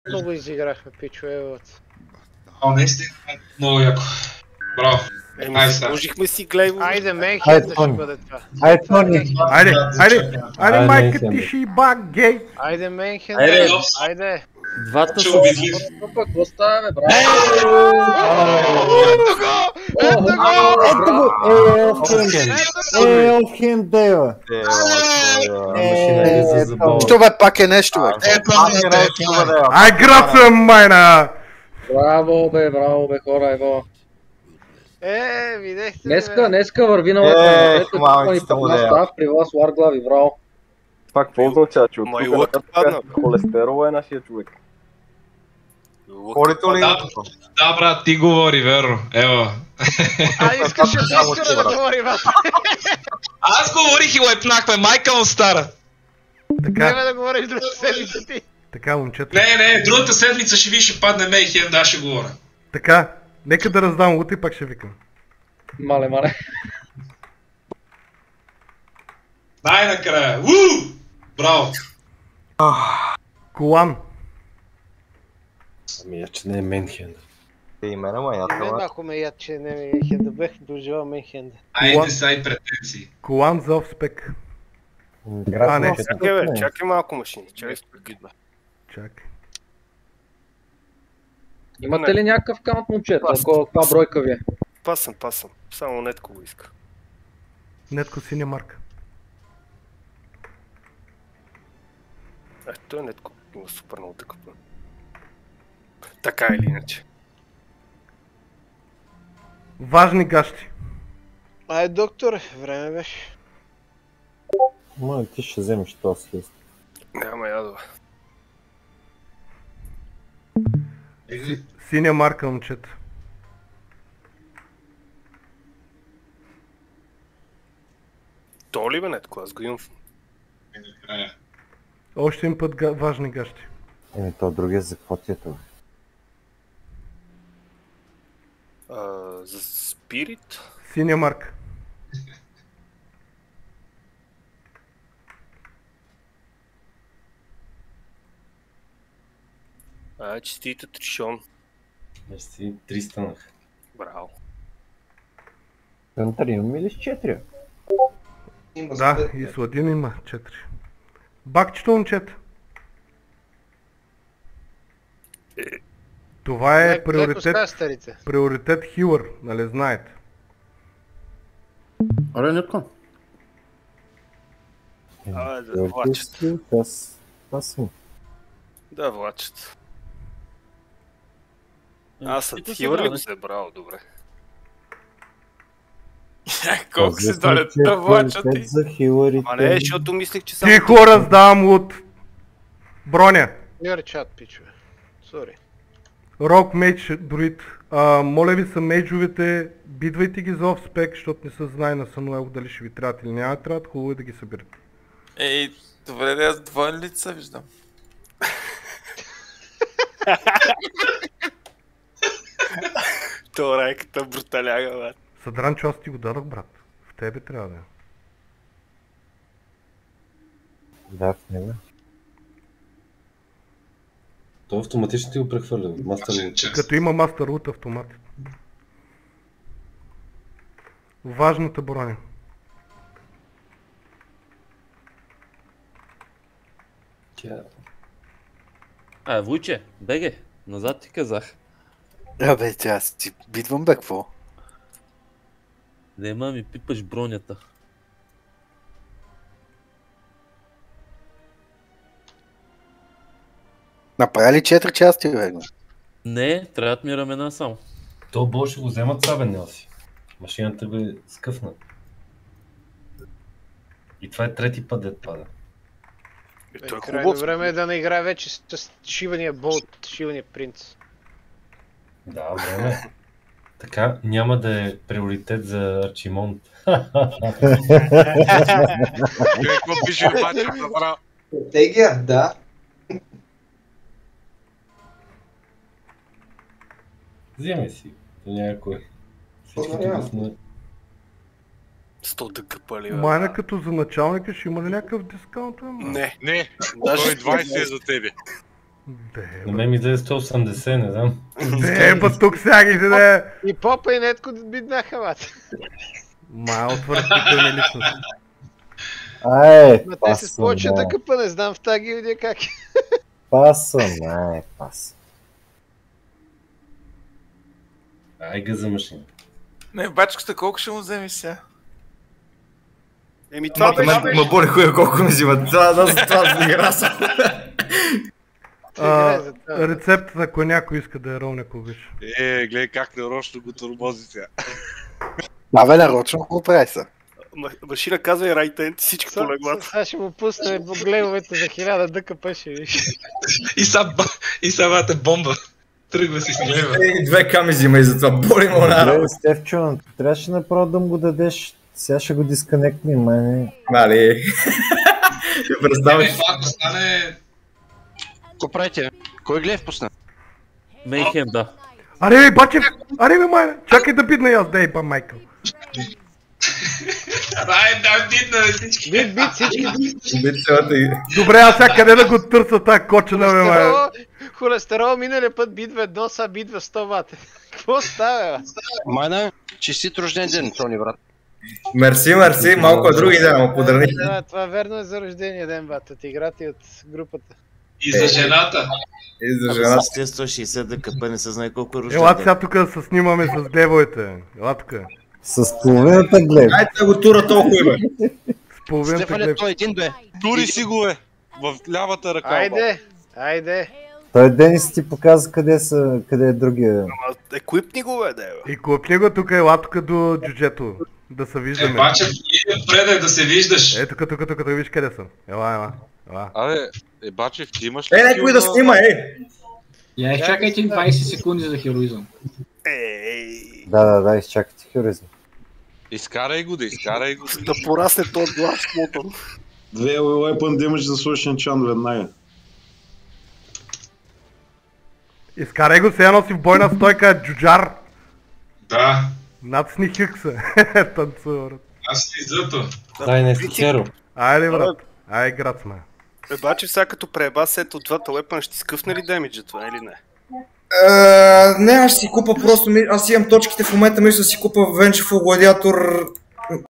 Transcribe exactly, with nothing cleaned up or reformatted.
Много изиграхме, пичове, евот. А, наистина, много яко. Браво. Еми, сложихме си глейво. Айде, Мейнхенд ще бъде това. Айде, Тони. Айде, айде, айде, майка ти ще и бак, гей. Айде, Мейнхенд, Айде. айде. Двата Че са... обидли. Какво става, бе, браво? Ето го! Ето го! Ето го! Е, Елфхен! Е, Елфхен, дева! Е, ето. Що бе, пак е нещо, бе. Е, това не е. Ай, град съм, майна! Браво, бе, браво, бе, хора, ево. Е, видехте ли, Днеска, бе? днеска върви на Е, лъка. малките му да я. При вас Warglove, браво. Това какво означава, че от Ма и тук лък падна. холестерол е нашия човек. Хорито ли? Да, да, брат, ти говори, верно. Ево. А, искаше Дискора да говори, бе. Аз говорих и лепнахме, майка му стара. Така, Няма да говориш друга седмица ти. така, момчета. Не, не, другата седмица ще ви ще падне Мейхенд, да, ще говоря. Така, нека да раздам лута и пак ще викам. Мале, мале. Най-накрая. Уу! Браво. Колан. Ами я, че не е Менхен. Те имена ма ята, Не, ма. ако ме яд, че не Мейнхенд, да бех доживал Мейнхенд. Айде са и претенции. Колан за офспек. А, не. Чакай, бе, чакай малко машини. Чакай, спекът, бе. Чакай. Имате ли някакъв каунт, момчета? Ако каква бройка ви е? Пасам, пасам. Само Нетко го иска. Нетко синя марка. Е, той Нетко има супер много такъв път. Така или иначе. Важни гащи. Ай, доктор, време беше. Ма, ти ще вземеш този хист. Няма ядова. Синя марка, момчета. То ли бе Нетко? Аз го имам. в- Накрая. Още един път га... важни гащи. Еми, то другия за какво ти е това? А, за Спирит. Синя марка. А, честите Тришон. Мерси, три станах. Браво. Център имаме ли с четири? Да, и Сладин има четири. Бакчето, момчета. Това е Леко приоритет, ска старите. приоритет хилър, нали знаете? Оле, Нютко. А, да влачат. Аз... Аз съм. Да влачат. Аз съм хилър ли го се е браво, добре. Колко се долят да влачат и... За хиларите. А не, защото мислех, че само... Тихо, раздавам лут. Броня. Your chat, пичове. Сори. Рок мейдж, друид. А, моля ви са мейджовете, бидвайте ги за офспек, защото не се знае на Сануел дали ще ви трябват или няма трябват, хубаво е да ги събирате. Ей, добре да аз двойни лица виждам. То райката бруталяга, бе. Съдранчо, аз ти го дадох, брат. В тебе трябва да е. Да, в него. То автоматично ти го прехвърля. Мастер Лут. Като има мастер лут автомат. Важната броня. Тя... А, Вуйче, беге, назад ти казах. Абе, тя аз ти бидвам, бе, какво? Нема ми пипаш бронята. Направи ли четири части, бе? Не, трябват ми ramена само. То бол ще го вземат са, бе, Нелси. Машината го е скъфна. И това е трети път дет пада. И то е Крайно хубаво. време е да не играе вече с, с шивания болт, шивания принц. Да, време. е. Така няма да е приоритет за Арчимонт. Какво пише обаче, направо? Стратегия, да. Вземай си. То някой. Всички тук сме... сто дъка пали, бе. Майна като за началника ще има ли някакъв дискаунт? Бе? Не. Не, Даже той двайсет е за тебе. На мен ми даде сто и осемдесет, не знам. Де, ба тук сега ги да. И Попа и Нетко биднаха, бат. Ма, отвратителни личности. Ай, Ма те се пасъм, повече да. да къпа, не знам в тази гилдия как е. Пасъм, ай, пасъм. Ай, гъза машина. Не, бачката колко ще му вземи сега? Еми това беше... Ма боли хуя колко ми взимат. Това да за това за игра са. А, рецептата, ако някой иска да я ровне, ако виж. Е, гледай как нарочно го тормози сега. Да, бе, нарочно го прави са. Машина казва и райтен, всички по леглата. Сега ще му пусне гледовете за хиляда ДКП, ще виж. И са, и са бате бомба. Тръгва си с него. Е, две ками взима и затова боли му на Добре, работа. Стефчо, трябваше направо да му го дадеш. Сега ще го дисконектни, май. Нали? Представяш. Това стане... Ко правите? Кой глев пусна? Мейхем, да. Аре, бе, Бачев! Аре, бе, майна! Чакай да бидна и аз, да еба, Майкъл. Ай, да, бидна бе всички. Бит, бит, всички. Бит цялата и... Добре, аз сега къде да го търся тази кочена, бе, майна? Холестерол миналия път битва едно, сега битва сто вата. Какво става, бе? Майна, честит рожден ден, Тони, брат. Мерси, мерси, малко е други ден, му подрани. Да, това верно е за рождения ден, бата. Ти играти от групата. И за жената. И за жената. С сто и шейсет ДКП не се знае колко е рожден Ела ден. сега тук да се снимаме с девойте. Ела тук. С половината глед. Айде да го тура толкова, бе. С половината Стефане, глед. той един бе. Тури си го е. В лявата ръка. Айде, айде. Той Денис ти показа къде, са, къде е другия. Ама еквипни го бе, да е. И купни го тук, ела тук до джуджето. Да се Е, виждаме. баче, иде предай да се виждаш. Е, тук, тук, тук, тук, виж къде съм. Ела, ела. Ела. Абе, е, Бачев, ти имаш ли... Е, някой да снима, е! Я изчакайте двайсет секунди за хероизъм. Ей, Да, да, да, изчакайте херизма. Изкарай го, да изкарай го. да порасне този глас, Мотон. Две weapon damage за слушен чан веднага. Изкарай го, сега носи в бойна стойка джуджар. Да. Нацни хикса. Танцува, брат. Аз си зато. Дай не си черо. Айде, брат. Айде, град сме. Е, баче, сега като преба сет от двата лепана, ще ти скъфне ли демиджа това или не? Не, аз ще си купа просто, аз имам точките в момента, мисля да си купа Венчев Гладиатор